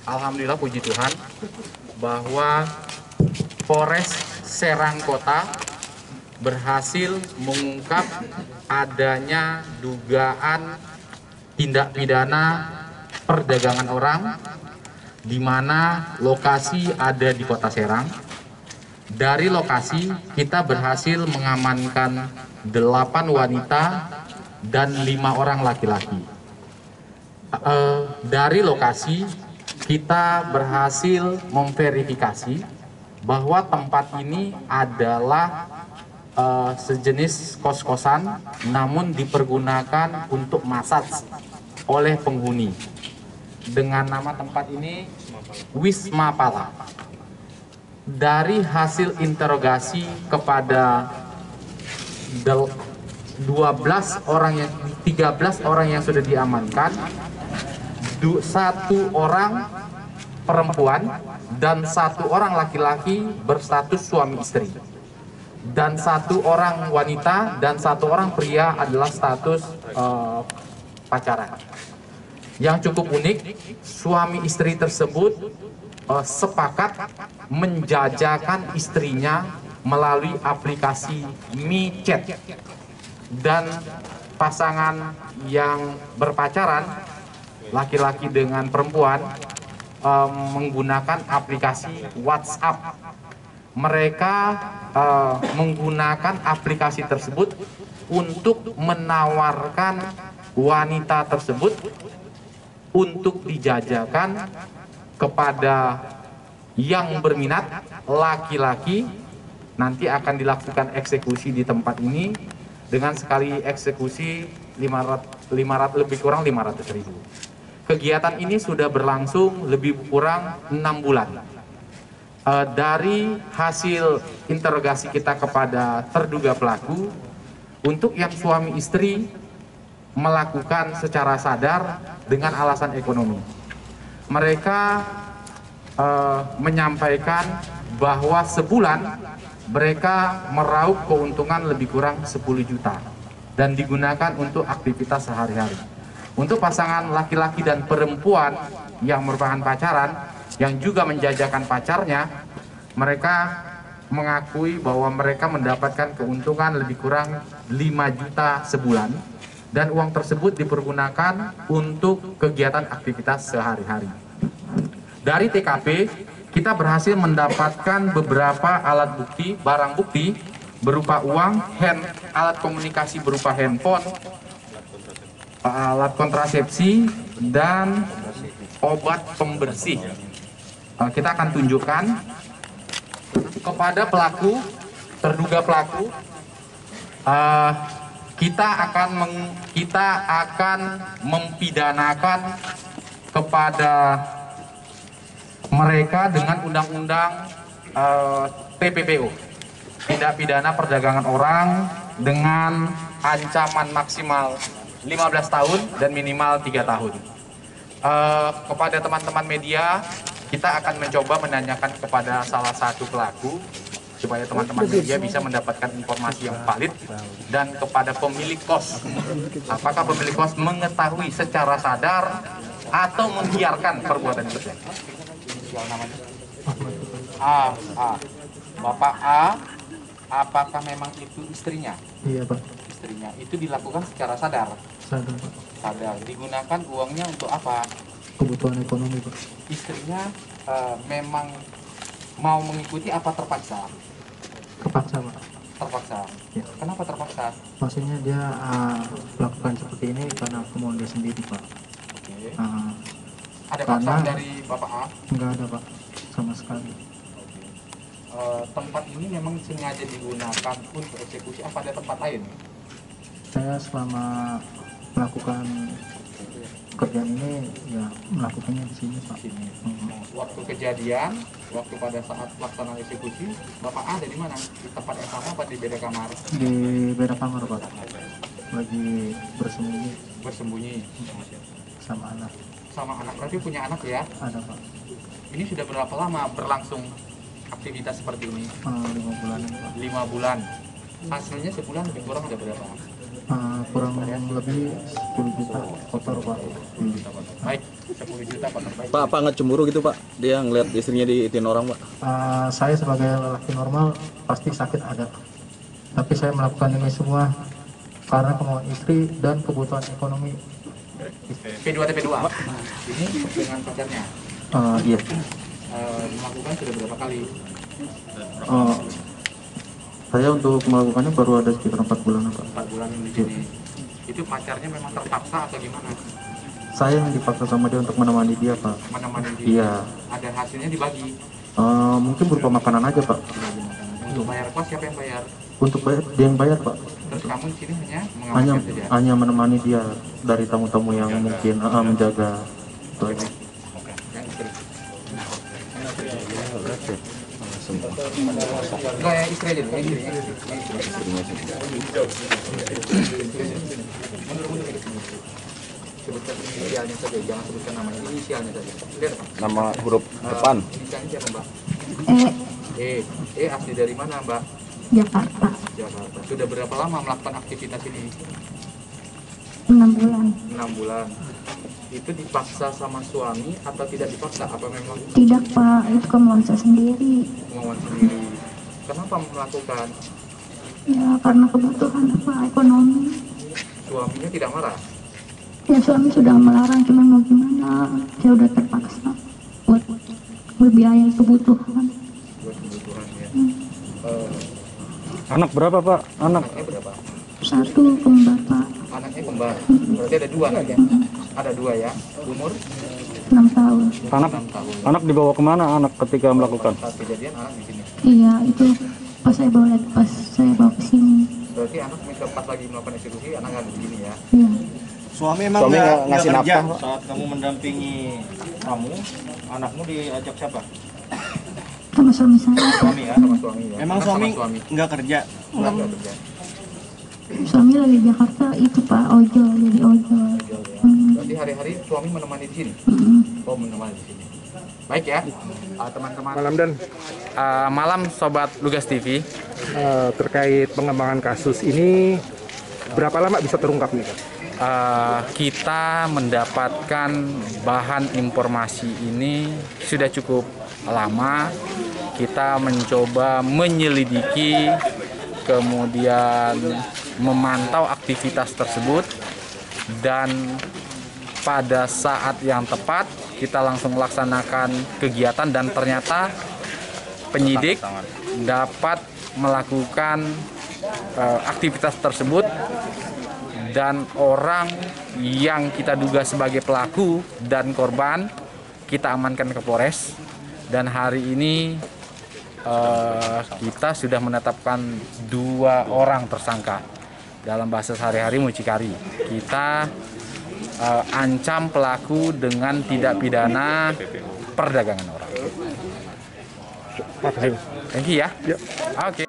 Alhamdulillah puji Tuhan bahwa Polres Serang Kota berhasil mengungkap adanya dugaan tindak pidana perdagangan orang di mana lokasi ada di Kota Serang. Dari lokasi kita berhasil mengamankan 8 wanita dan 5 orang laki-laki. Dari lokasi kita berhasil memverifikasi bahwa tempat ini adalah sejenis kos-kosan namun dipergunakan untuk massage oleh penghuni dengan nama tempat ini Wisma Pala. Dari hasil interogasi kepada 13 orang yang sudah diamankan, 1 orang perempuan dan 1 orang laki-laki berstatus suami istri, dan 1 orang wanita dan 1 orang pria adalah status pacaran. Yang cukup unik, suami istri tersebut sepakat menjajakan istrinya melalui aplikasi MiChat, dan pasangan yang berpacaran laki-laki dengan perempuan menggunakan aplikasi WhatsApp. Mereka menggunakan aplikasi tersebut untuk menawarkan wanita tersebut untuk dijajakan kepada yang berminat laki-laki. Nanti akan dilakukan eksekusi di tempat ini dengan sekali eksekusi 500 lebih kurang 500.000. Kegiatan ini sudah berlangsung lebih kurang 6 bulan. Dari hasil interogasi kita kepada terduga pelaku, untuk yang suami istri melakukan secara sadar dengan alasan ekonomi. Mereka menyampaikan bahwa sebulan mereka meraup keuntungan lebih kurang 10 juta dan digunakan untuk aktivitas sehari-hari. Untuk pasangan laki-laki dan perempuan yang merupakan pacaran, yang juga menjajakan pacarnya, mereka mengakui bahwa mereka mendapatkan keuntungan lebih kurang 5 juta sebulan, dan uang tersebut dipergunakan untuk kegiatan aktivitas sehari-hari. Dari TKP, kita berhasil mendapatkan beberapa alat bukti, barang bukti berupa uang, alat komunikasi berupa handphone, alat kontrasepsi, dan obat pembersih. Kita akan tunjukkan kepada pelaku, terduga pelaku. Kita akan mempidanakan kepada mereka dengan undang-undang TPPO, tindak pidana perdagangan orang, dengan ancaman maksimal 15 tahun dan minimal 3 tahun. Kepada teman-teman media, kita akan mencoba menanyakan kepada salah satu pelaku supaya teman-teman media bisa mendapatkan informasi yang valid, dan kepada pemilik kos, apakah pemilik kos mengetahui secara sadar atau membiarkan perbuatan itu. Bapak A, apakah memang itu istrinya? Iya, Pak. Istrinya itu dilakukan secara sadar. Sadar, Pak. Sadar. Digunakan uangnya untuk apa? Kebutuhan ekonomi, Pak. Istrinya memang mau mengikuti apa terpaksa? Kepaksa, Pak. Terpaksa. Ya. Kenapa terpaksa? Maksudnya dia melakukan seperti ini karena kemauan dia sendiri, Pak. Oke. Ada Karena paksaan dari Bapak A? enggak ada, Pak, sama sekali. Tempat ini memang sengaja digunakan untuk eksekusi, apa ada tempat lain? Saya selama melakukan pekerjaan ini ya melakukannya di sini, Pak. Sini. Waktu kejadian, waktu pada saat pelaksanaan eksekusi, Bapak A ada di mana? Di tempat yang sama apa di beda kamar? Di beda kamar, Pak. Lagi bersembunyi Bersembunyi sama anak. sama anak. Berarti punya anak ya? Ada, Pak. Ini sudah berapa lama berlangsung aktivitas seperti ini? 5 bulan, Pak. 5 bulan. Hasilnya sebulan lebih kurang ada berapa? Kurang lebih 10 juta kotor Pak. Baik, 10 juta kotor. Baik. Pak, apa nggak cemburu gitu Pak? Dia ngeliat istrinya diitin orang Pak? Saya sebagai lelaki normal pasti sakit ada, tapi saya melakukan ini semua karena kemauan istri dan kebutuhan ekonomi. P2 TP2. Ini dengan pacarnya. Iya. Melakukan sudah berapa kali? Saya untuk melakukannya baru ada sekitar 4 bulan Pak. 4 bulan di sini. Itu pacarnya memang terpaksa atau gimana? Saya yang dipaksa sama dia untuk menemani dia Pak. Menemani dia. Iya. Ada hasilnya dibagi. Mungkin berupa makanan aja Pak. Untuk bayar kos siapa yang bayar? Untuk bayar dia yang bayar Pak. Terus kamu di sini hanya Hanya mengamankan saja. hanya menemani dia dari tamu-tamu yang mungkin menjaga. Itu aja. Yang istri. Enggak, ya istri aja dulu, yang istri. Sebutkan inisialnya saja, jangan sebutkan namanya, inisialnya saja. Lihat Pak. Nama huruf depan. Inisialnya siapa Mbak? E, Asli dari mana Mbak? Jakarta, Jakarta. Sudah berapa lama melakukan aktivitas ini? 6 bulan. 6 bulan. Itu dipaksa sama suami atau tidak dipaksa? Apa memang Tidak Pak, itu kemauan saya sendiri. kemauan sendiri? Kenapa melakukan? Ya karena kebutuhan apa ekonomi. Suaminya tidak marah? Ya suami sudah melarang, cuman mau gimana? Saya udah terpaksa buat berbiaya kebutuhan. Buat kebutuhan ya. Anak berapa Pak? Anaknya berapa? 1 kembar Pak, Anaknya kembar. Berarti ada 2 anaknya. Ada 2 ya. Umur 6 tahun. Anak 6 tahun. anak dibawa kemana anak ketika melakukan? Iya. Saat kejadian anak di sini. Iya itu pas saya bawa ke sini. Berarti anak pas lagi melakukan eksekusi anak ada di sini ya. Iya. Suami emang Suami nggak ngasih kerja nafkah, Pak? saat kamu mendampingi kamu, anakmu diajak siapa? Sama suami saya. Suami ya. Sama suami ya. Emang Anak sama suami nggak kerja? Enggak kerja. Suami lagi di Jakarta itu Pak, ojol, jadi ojol. Jual ya. Hmm. Berarti hari-hari suami menemani di sini. Oh, menemani di sini. Baik ya, teman-teman. Malam Dan, Malam Sobat Lugas TV. terkait pengembangan kasus ini berapa lama bisa terungkap nih Kak? Kita mendapatkan bahan informasi ini sudah cukup lama. Kita mencoba menyelidiki, kemudian memantau aktivitas tersebut, dan pada saat yang tepat kita langsung melaksanakan kegiatan, dan ternyata penyidik dapat melakukan aktivitas tersebut, dan orang yang kita duga sebagai pelaku dan korban kita amankan ke Polres, dan hari ini kita sudah menetapkan 2 orang tersangka. Dalam bahasa sehari-hari mucikari, kita ancam pelaku dengan tindak pidana perdagangan orang. Makasih. Thank you ya. Oke.